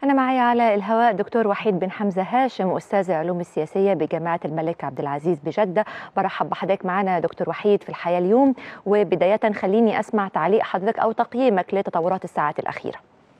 أنا معي على الهواء دكتور وحيد بن حمزة هاشم، أستاذ العلوم السياسية بجامعة الملك عبد العزيز بجدة. برحب بحضرتك معنا دكتور وحيد في الحياة اليوم. وبداية خليني أسمع تعليق حضرتك أو تقييمك لتطورات الساعات الأخيرة.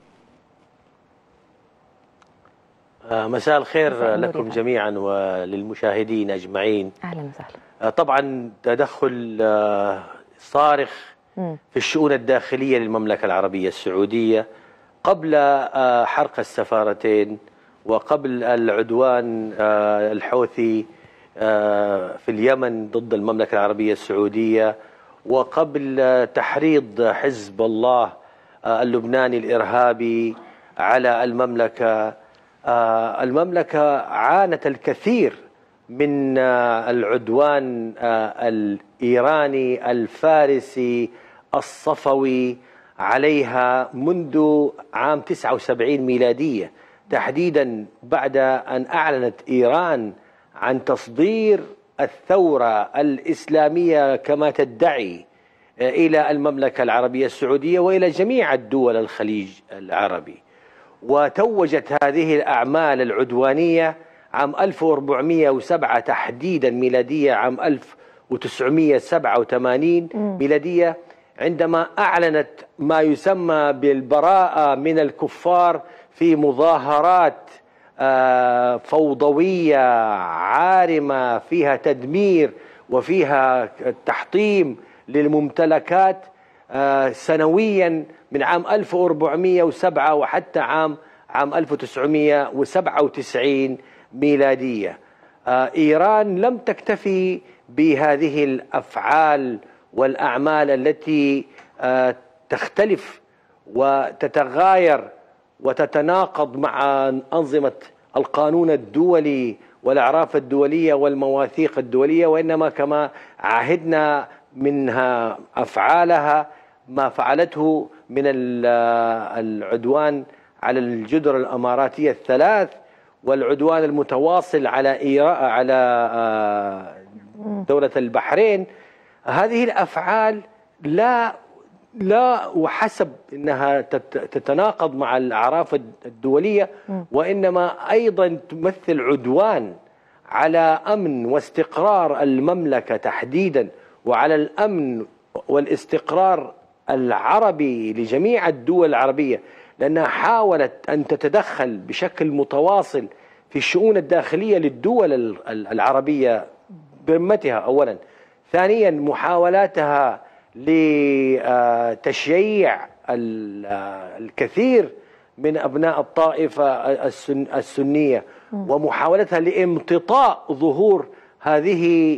مساء الخير لكم جميعا وللمشاهدين أجمعين. أهلا وسهلا. طبعا تدخل صارخ في الشؤون الداخلية للمملكة العربية السعودية قبل حرق السفارتين وقبل العدوان الحوثي في اليمن ضد المملكة العربية السعودية وقبل تحريض حزب الله اللبناني الإرهابي على المملكة. المملكة عانت الكثير من العدوان الإيراني الفارسي الصفوي عليها منذ عام 79 ميلادية، تحديدا بعد أن أعلنت إيران عن تصدير الثورة الإسلامية كما تدعي إلى المملكة العربية السعودية وإلى جميع الدول الخليج العربي. وتوجت هذه الأعمال العدوانية عام 1407 تحديدا ميلادية، عام 1987 ميلادية، عندما أعلنت ما يسمى بالبراءة من الكفار في مظاهرات فوضوية عارمة فيها تدمير وفيها تحطيم للممتلكات سنويا من عام 1407 وحتى عام 1997 ميلادية. إيران لم تكتفي بهذه الأفعال والأعمال التي تختلف وتتغاير وتتناقض مع أنظمة القانون الدولي والأعراف الدولية والمواثيق الدولية، وإنما كما عهدنا منها أفعالها ما فعلته من العدوان على الجزر الأماراتية الثلاث والعدوان المتواصل على دولة البحرين. هذه الأفعال لا وحسب أنها تتناقض مع الأعراف الدولية، وإنما أيضا تمثل عدوان على أمن واستقرار المملكة تحديدا، وعلى الأمن والاستقرار العربي لجميع الدول العربية، لأنها حاولت أن تتدخل بشكل متواصل في الشؤون الداخلية للدول العربية برمتها أولا. ثانيا محاولاتها لتشييع الكثير من أبناء الطائفة السنية ومحاولتها لامتطاء ظهور هذه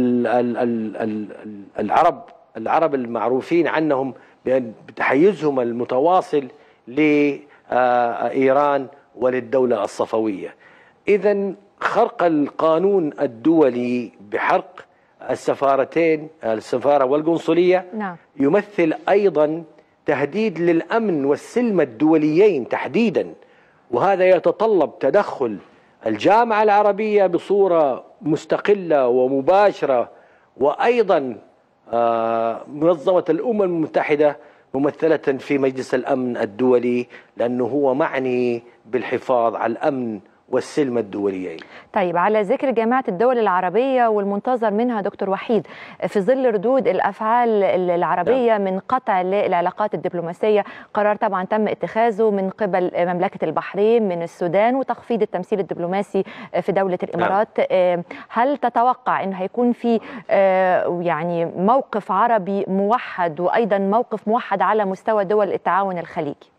العرب المعروفين عنهم بتحيزهم المتواصل لإيران وللدولة الصفوية. إذن خرق القانون الدولي بحرق السفارتين، السفارة والقنصلية، يمثل أيضا تهديد للأمن والسلم الدوليين تحديدا، وهذا يتطلب تدخل الجامعة العربية بصورة مستقلة ومباشرة، وأيضا منظمة الأمم المتحدة ممثلة في مجلس الأمن الدولي، لأنه هو معني بالحفاظ على الأمن والسلم الدوليين. طيب، على ذكر جامعة الدول العربية والمنتظر منها دكتور وحيد في ظل ردود الأفعال العربية من قطع للعلاقات الدبلوماسية، قرار طبعا تم اتخاذه من قبل مملكة البحرين من السودان وتخفيض التمثيل الدبلوماسي في دولة الإمارات. هل تتوقع أنه هيكون في يعني موقف عربي موحد وأيضا موقف موحد على مستوى دول التعاون الخليجي؟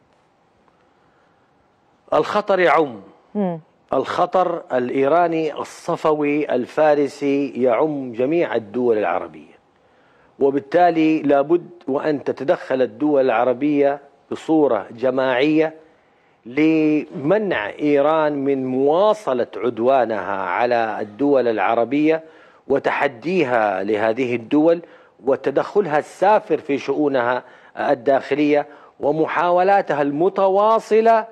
الخطر يعم، الخطر الإيراني الصفوي الفارسي يعم جميع الدول العربية، وبالتالي لابد وأن تتدخل الدول العربية بصورة جماعية لمنع إيران من مواصلة عدوانها على الدول العربية وتحديها لهذه الدول وتدخلها السافر في شؤونها الداخلية ومحاولاتها المتواصلة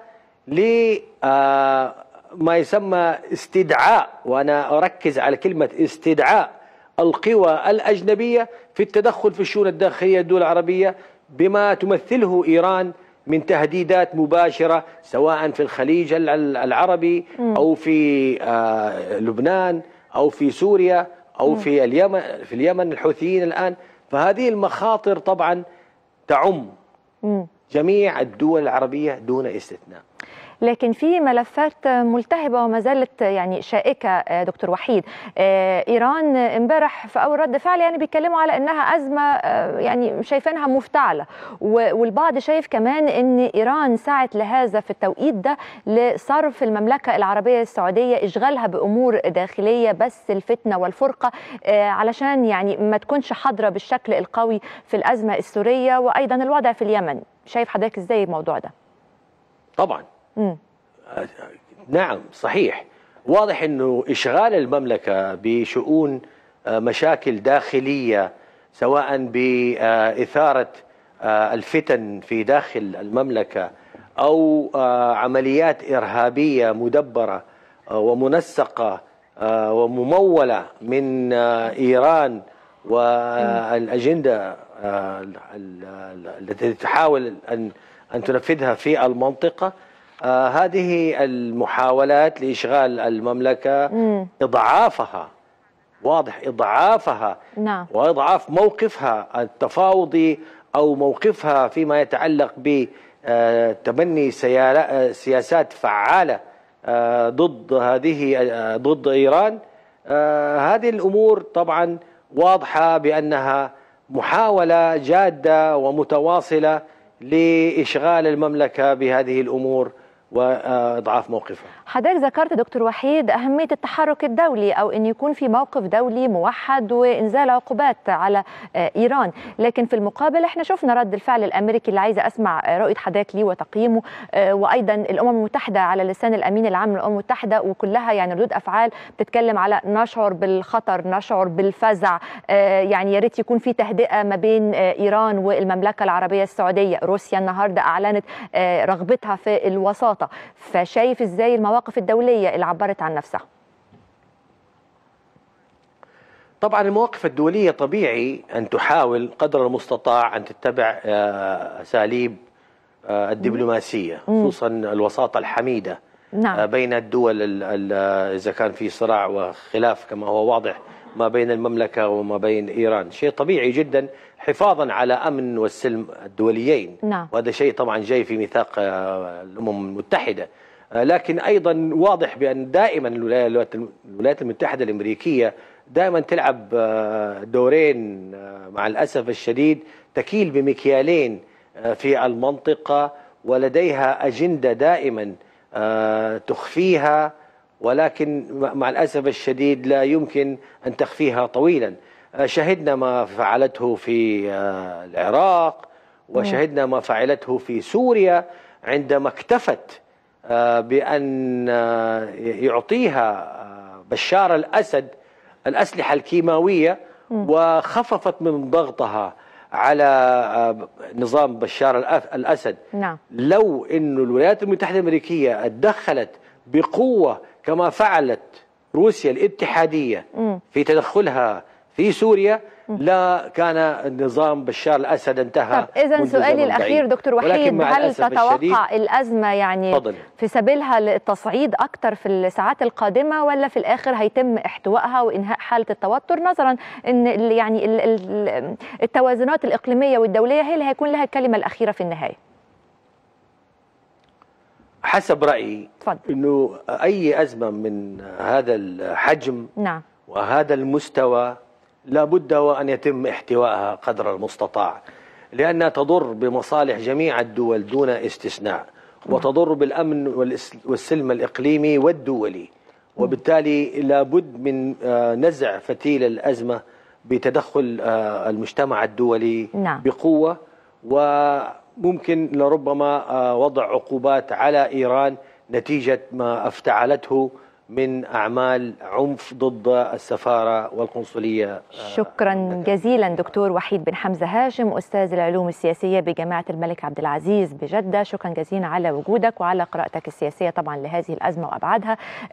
لما يسمى استدعاء، وأنا أركز على كلمة استدعاء، القوى الأجنبية في التدخل في الشؤون الداخلية للدول العربية بما تمثله إيران من تهديدات مباشرة سواء في الخليج العربي أو في لبنان أو في سوريا أو في اليمن الحوثيين الآن. فهذه المخاطر طبعا تعم جميع الدول العربية دون استثناء. لكن في ملفات ملتهبة وما زالت يعني شائكة دكتور وحيد. إيران امبارح في أول رد فعل يعني بيتكلموا على أنها أزمة يعني شايفينها مفتعلة، والبعض شايف كمان أن إيران سعت لهذا في التوقيت ده لصرف المملكة العربية السعودية إشغالها بأمور داخلية بس الفتنة والفرقة علشان يعني ما تكونش حاضرة بالشكل القوي في الأزمة السورية وأيضا الوضع في اليمن. شايف حضرتك إزاي الموضوع ده؟ طبعا نعم صحيح، واضح أنه إشغال المملكة بشؤون مشاكل داخلية سواء بإثارة الفتن في داخل المملكة أو عمليات إرهابية مدبرة ومنسقة وممولة من إيران والأجندة التي تحاول أن تنفذها في المنطقة. هذه المحاولات لإشغال المملكة إضعافها واضح إضعافها نعم. وإضعاف موقفها التفاوضي أو موقفها فيما يتعلق بتبني سياسات فعالة ضد إيران. هذه الأمور طبعا واضحة بأنها محاولة جادة ومتواصلة لإشغال المملكة بهذه الأمور وإضعاف موقفها. حضرتك ذكرت دكتور وحيد أهمية التحرك الدولي أو أن يكون في موقف دولي موحد وإنزال عقوبات على إيران، لكن في المقابل احنا شفنا رد الفعل الأمريكي اللي عايزة أسمع رؤية حضرتك ليه وتقييمه، وأيضا الأمم المتحدة على لسان الأمين العام للأمم المتحدة، وكلها يعني ردود أفعال بتتكلم على نشعر بالخطر، نشعر بالفزع، يعني يا ريت يكون في تهدئة ما بين إيران والمملكة العربية السعودية. روسيا النهاردة أعلنت رغبتها في الوساطة. فشايف ازاي المواقف الدولية اللي عبرت عن نفسها؟ طبعا المواقف الدولية طبيعي أن تحاول قدر المستطاع أن تتبع أساليب الدبلوماسية، خصوصا الوساطة الحميدة نعم. بين الدول إذا كان في صراع وخلاف كما هو واضح ما بين المملكة وما بين إيران، شيء طبيعي جدا حفاظا على أمن والسلم الدوليين. نعم. وهذا شيء طبعا جاي في ميثاق الأمم المتحدة. لكن أيضا واضح بأن دائما الولايات المتحدة الأمريكية دائما تلعب دورين مع الأسف الشديد، تكيل بمكيالين في المنطقة، ولديها أجندة دائما تخفيها، ولكن مع الأسف الشديد لا يمكن أن تخفيها طويلا. شهدنا ما فعلته في العراق، وشهدنا ما فعلته في سوريا عندما اكتفت بأن يعطيها بشار الأسد الأسلحة الكيماوية وخففت من ضغطها على نظام بشار الأسد. نعم. لو أن الولايات المتحدة الأمريكية اتدخلت بقوة كما فعلت روسيا الاتحادية في تدخلها في سوريا لا كان نظام بشار الأسد انتهى. طب إذن سؤالي الأخير دكتور وحيد، هل تتوقع الأزمة يعني في سبيلها للتصعيد أكثر في الساعات القادمة، ولا في الآخر هيتم احتوائها وإنهاء حالة التوتر، نظرا أن يعني التوازنات الإقليمية والدولية هي اللي هيكون لها الكلمة الأخيرة في النهاية؟ حسب رأيي تفضل. أنه أي أزمة من هذا الحجم نعم. وهذا المستوى لابد وأن يتم احتوائها قدر المستطاع، لأنها تضر بمصالح جميع الدول دون استثناء، وتضر بالأمن والسلم الإقليمي والدولي، وبالتالي لابد من نزع فتيل الأزمة بتدخل المجتمع الدولي نعم. بقوة، وممكن لربما وضع عقوبات على إيران نتيجة ما افتعلته من أعمال عنف ضد السفارة والقنصلية. شكرا جزيلا دكتور وحيد بن حمزة هاشم، أستاذ العلوم السياسية بجامعة الملك عبد العزيز بجدة. شكرا جزيلا على وجودك وعلى قراءتك السياسية طبعا لهذه الأزمة وأبعادها.